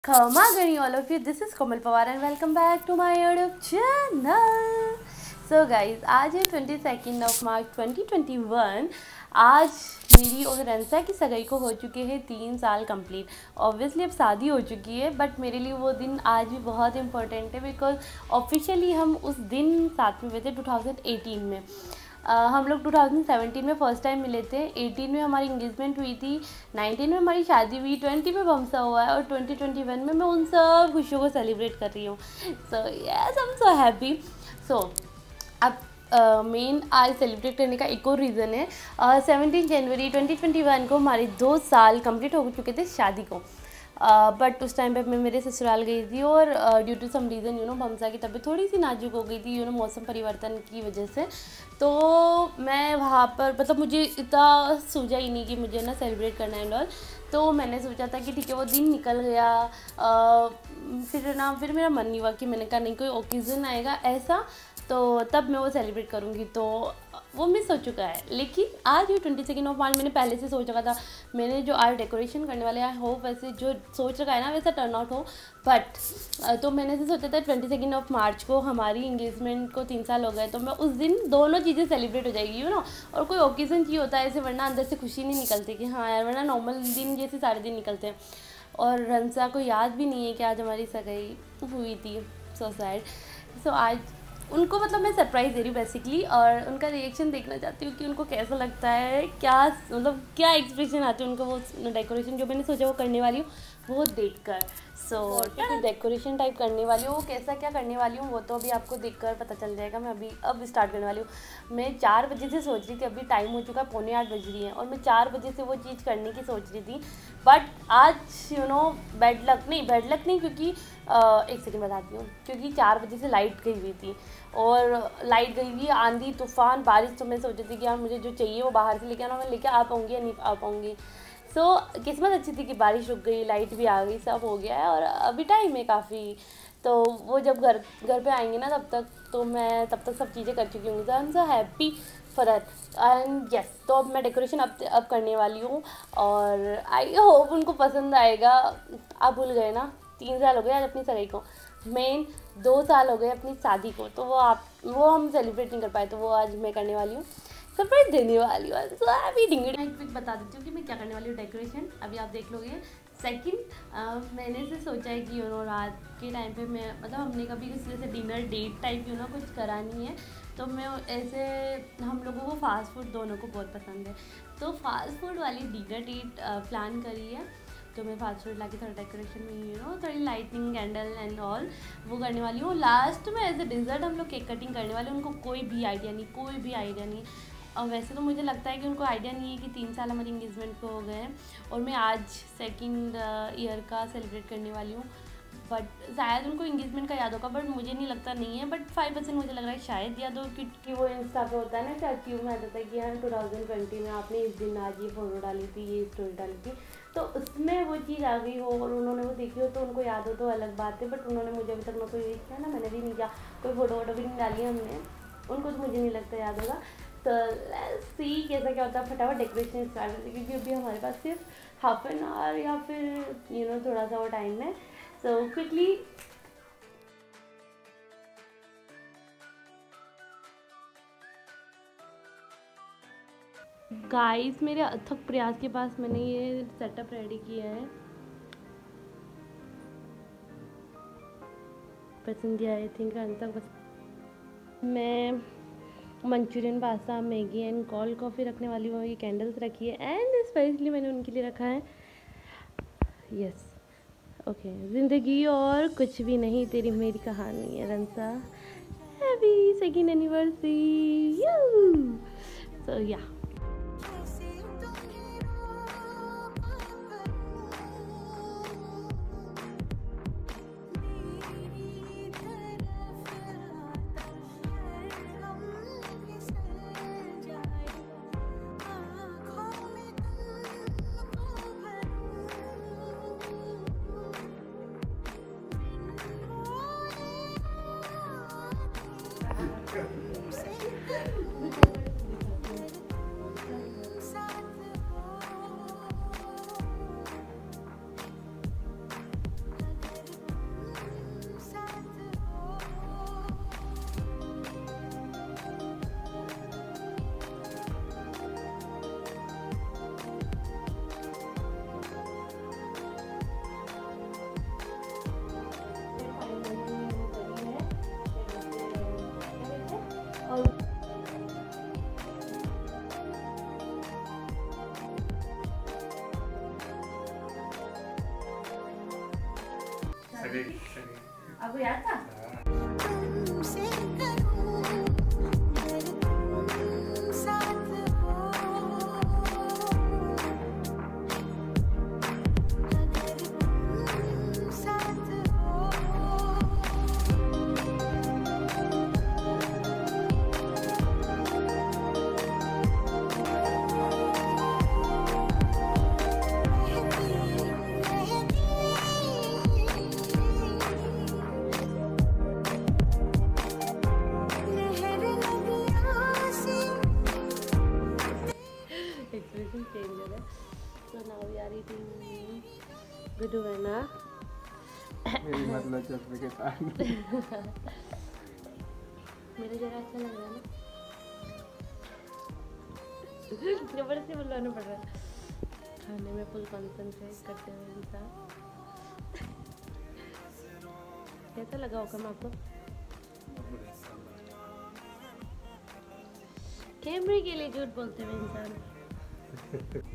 Kamagani all of you, this is Komal Pawar and welcome back to my YouTube channel. So guys, आज है 22 मार्च 2021। आज मेरी और रंसा की सगाई को हो चुके हैं 3 साल कंप्लीट। ऑब्वियसली अब शादी हो चुकी है बट मेरे लिए वो दिन आज भी बहुत इंपॉर्टेंट है बिकॉज ऑफिशियली हम उस दिन साथ में हुए थे 2018 में। हम लोग 2017 में फ़र्स्ट टाइम मिले थे, 18 में हमारी इंगेजमेंट हुई थी, 19 में हमारी शादी हुई, 20 में बमसा हुआ है और 2021 में मैं उन सब खुशियों को सेलिब्रेट कर रही हूँ। So yes, I am so happy. So अब मेन आज सेलिब्रेट करने का एक और रीज़न है। 17 जनवरी 2021 को हमारे 2 साल कंप्लीट हो चुके थे शादी को। बट उस टाइम पे मैं मेरे ससुराल गई थी और ड्यू टू सम रीज़न बमसा की तबीयत थोड़ी सी नाजुक हो गई थी मौसम परिवर्तन की वजह से। तो मैं वहाँ पर मतलब मुझे इतना सूझा ही नहीं कि मुझे ना सेलिब्रेट करना है एंड ऑल। तो मैंने सोचा था कि ठीक है वो दिन निकल गया। फिर मेरा मन नहीं हुआ कि मैंने कहा नहीं कोई ओकेज़न आएगा ऐसा तो तब मैं वो सेलिब्रेट करूँगी, तो वो मिस हो चुका है। लेकिन आज ये 22 मार्च मैंने पहले से सोच रखा था, मैंने जो आज डेकोरेशन करने वाले आई होप वैसे जो सोच रखा है ना वैसा टर्न आउट हो। बट तो मैंने से सोचा था 22 मार्च को हमारी इंगेजमेंट को 3 साल हो गए तो मैं उस दिन दोनों चीज़ें सेलिब्रेट हो जाएगी और कोई ओकेज़न चाहिए होता है ऐसे, वरना अंदर से खुशी नहीं निकलती कि हाँ यार, वरना नॉर्मल दिन जैसे सारे दिन निकलते हैं। और रंसा को याद भी नहीं है कि आज हमारी सगाई हुई थी। So sad. सो आज उनको मतलब मैं सरप्राइज़ दे रही हूँ बेसिकली, और उनका रिएक्शन देखना चाहती हूँ कि उनको कैसा लगता है, क्या मतलब क्या एक्सप्रेशन आते हैं उनको वो डेकोरेशन जो मैंने सोचा वो करने वाली हूँ वो देखकर। सो डेकोरेशन टाइप करने वाली हूँ, वो कैसा क्या करने वाली हूँ वो तो अभी आपको देखकर पता चल जाएगा। मैं अब स्टार्ट करने वाली हूँ। मैं 4 बजे से सोच रही थी, अभी टाइम हो चुका है 7:45 बज रही है और मैं 4 बजे से वो चीज़ करने की सोच रही थी। बट आज बैड लक नहीं क्योंकि एक सेकंड बताती हूँ, क्योंकि 4 बजे से लाइट गई हुई थी और लाइट गई हुई, आंधी तूफान बारिश। तो मैं सोची थी कि यार मुझे जो चाहिए वो बाहर से लेके आना, मैं लेके आ पाऊँगी या नहीं आ पाऊँगी। सो किस्मत अच्छी थी कि बारिश रुक गई, लाइट भी आ गई, सब हो गया है और अभी टाइम है काफ़ी। तो वो जब घर पे आएंगे ना तब तक सब चीज़ें कर चुकी होंगी। तो I am so happy for that and yes. तो अब मैं डेकोरेशन अब करने वाली हूँ और आई होप उनको पसंद आएगा। आप भूल गए ना 3 साल हो गए आज अपनी सगाई को, मेन 2 साल हो गए अपनी शादी को, तो वो हम सेलिब्रेट नहीं कर पाए, तो वो आज मैं करने वाली हूँ, सरप्राइज देने वाली हूँ। सो हैप्पी डिंगड़ी। मैं क्विक बता देती हूँ कि मैं क्या करने वाली हूँ डेकोरेशन, अभी आप देख लोगे। सेकंड, मैंने से सोचा है कि रात के टाइम पे मैं मतलब हमने कभी किसी से डिनर डेट टाइप कुछ करा नहीं है, तो मैं ऐसे हम लोगों को फ़ास्ट फूड दोनों को बहुत पसंद है, तो फास्ट फूड वाली डिनर डेट प्लान करी है। तो मैं फास्ट फूड लाके थोड़ा डेकोरेशन में थोड़ी लाइटिंग कैंडल एंड ऑल वो करने वाली हूँ। लास्ट में एज ए डिज़र्ट हम लोग केक कटिंग करने वाले हैं। उनको कोई भी आइडिया नहीं। और वैसे तो मुझे लगता है कि उनको आइडिया नहीं है कि 3 साल हमारी इंगेजमेंट को हो गए हैं और मैं आज 2nd ईयर का सेलिब्रेट करने वाली हूँ। बट शायद उनको इंगेजमेंट का याद होगा, बट मुझे नहीं लगता नहीं है, बट 5% मुझे लग रहा है शायद याद हो, क्योंकि वो इंस्टा पे होता है ना क्या क्यों में आ जाता है कि यार 2020 में आपने इस दिन आज ये फ़ोटो डाली थी, ये स्टोरी डाली थी, तो उसमें वो चीज़ आ गई हो और उन्होंने वो देखी हो तो उनको याद हो तो अलग बात है। बट उन्होंने मुझे अभी तक ना कोई विश किया ना मैंने भी नहीं किया, कोई फ़ोटो भी नहीं डाली हमने, उनको तो मुझे नहीं लगता याद होगा। तो लेट्स सी कैसा क्या होता है। फटाफट डेकोरेशन स्टार्ट करते क्योंकि अभी हमारे पास सिर्फ हाफ एन आवर या फिर थोड़ा सा और टाइम है। सो क्विकली गाइस, मेरे अथक प्रयास के पास मैंने ये सेटअप रेडी किया है। पसंद आई थिंक अंत मैं Manchurian pasta, Maggi and cold coffee रखने वाली हूँ। ये कैंडल्स रखी है एंड स्पेशली मैंने उनके लिए रखा है यस ओके ज़िंदगी और कुछ भी नहीं, तेरी मेरी कहानी है रंसा, happy 2nd anniversary you. So या आपको याद था? Expression change हो रहा है. So now we are eating Guddu बना. मेरी मतलब चश्मे के साथ. मेरे जरा अच्छा लग रहा है ना. जबरदस्ती बुलाना पड़ रहा है. खाने में फुल कॉन्सेंट्रेट करते हुए इंसान. कैसा लगा होगा मैं आपको? कैमरे के लिए झूठ बोलते हुए इंसान.